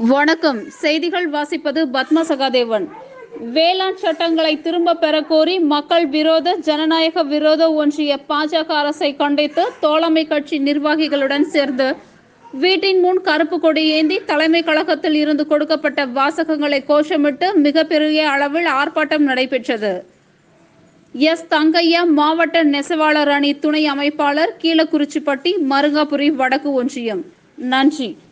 வணக்கம். செய்திகள் வாசிப்பது பத்மா சகாதேவன். வேளாண் சட்டங்களை திரும்ப பெற கோரி மக்கள் விரோத ஜனநாயக விரோத ஒன்றிய பாஜக அரசை கண்டித்து தோழமை கட்சி நிர்வாகிகளுடன் சேர்ந்து வீட்டின் முன் கருப்பு கொடி ஏந்தி தலைமை கழகத்தில் இருந்து கொடுக்கப்பட்ட வாசகங்களை கோஷமிட்டு மிகப்பெரிய அளவில் ஆர்ப்பாட்டம் நடைபெற்றது. S.தங்கையா மாவட்ட நெசவாளர் அணி துணை அமைப்பாளர், கீழக்குறிச்சிப்பட்டி, மருங்காபுரி வடக்கு ஒன்றியம். நன்றி.